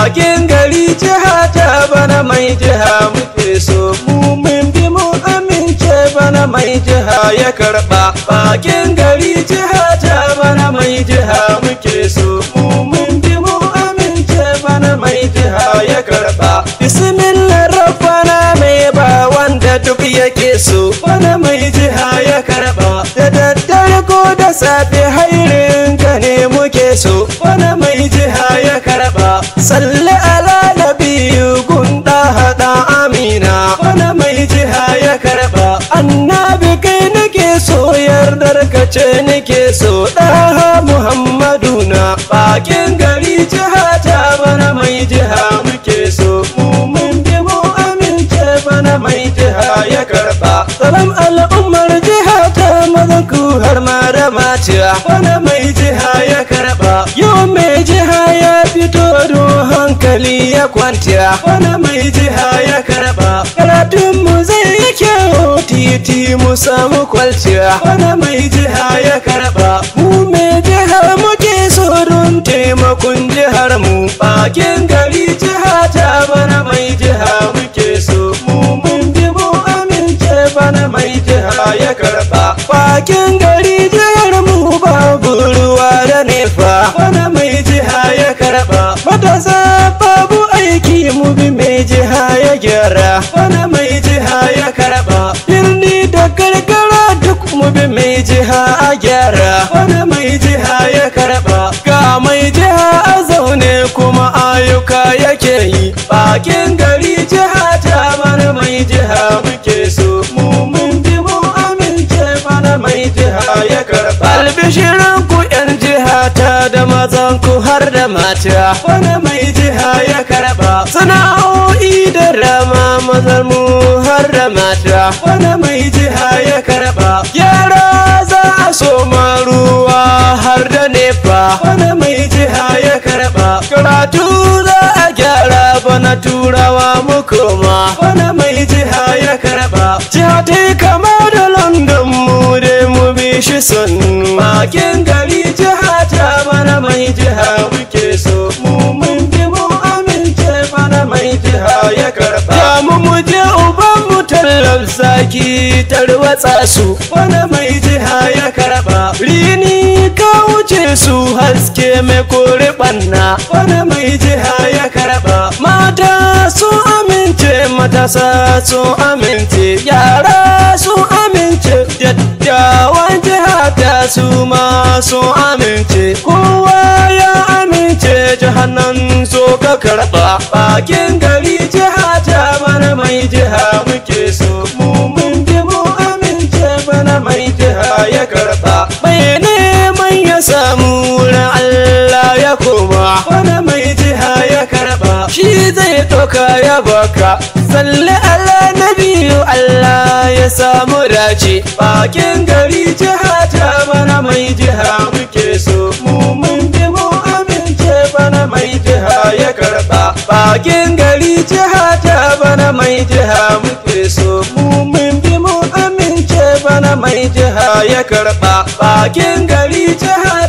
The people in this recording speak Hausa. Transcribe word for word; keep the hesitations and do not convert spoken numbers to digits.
bakin gari jiha ta bana mai jiha muke so mu mun bi mu amince bana mai jiha ya karba bakin gari jiha ta bana mai jiha muke so mu mun bi mu amince bana mai jiha ya karba bismillah rabbana mai ba wanda duk yake so bana mai jiha ya karba da daddare ko da safe hairin ka ne muke so bana mai jiha ya karba salli ala nabiyyu gunda hada amina bana mai jiha ya karba annabi kai nake so yardar ka ce nake so daha muhammadu na bakin gari jiha ta bana mai jiha muke so mu mun bi mu amince bana mai jiha ya karba salam al'ummar jiha ta mazan ku har ma da mata bana mai jiha ya karba yau mai jiha ya fito don hankali ya kwanta bana mai jiha ya karba karatun mu zai yi kyau titi mu samu kwalciya bana mai jiha ya karba mu mai jiha muke so don taimakon jihar mu bakin gari jiha ta bana mai jiha muke so mu mun bi mu amince bana mai jiha ya karba bakin gari jihar mu babu ruwa da nefa bana mai jiha ya karba matasa babu aiki mu bi mai jiha ya gyara bana mai jiha ya karba birni da karkara duk mu bi mai jiha a gyara bana mai jiha ya karba ga mai jiha a zaune kuma ayyuka yake yi bakin gari jiha ta bana mai jiha muke so mu mun bi mu amince bana mai jiha ya karba albishirin ku yan jiha ta da mazan ku har da mata bana mai jiha ya karba sana'o'i da rama mazan mu har da mata bana mai jiha ya karba yara za a so ruwa har da nefa bana mai jiha ya karba karatu za a gyara bana turawa mu koma bana mai jiha ya karba jiha ta kama da london mu dai mu bi shi sannu bakin gari jiha ta bana mai jiha muke so mu mun bi mu amince bana mai jiha ya karba ya mu muje uban mu tallar zaki tarwatsa su bana mai jiha ya karba rini ka wuce su haske mai kore banna bana mai jiha ya karba mata su amince matasa su amince yara su amince dattawan jiha ta su ma su amince kowa ya amince jihannan so ka karba bakin gari jiha ta bana mai jiha muke so mu mun bi mu amince bana mai jiha ya karba mai neman ya samu wurin Allah ya koma bana mai jiha ya karba shi zai doka ya baka salli ala nabiyyu Allah ya samu dace bakin gari jiha ta bana mai jiha muke so mu mun bi mu amince bana mai jiha ya karba bakin gari jiha ta bana mai jiha muke so mu mun bi mu amince bana mai jiha ya karba bakin gari jiha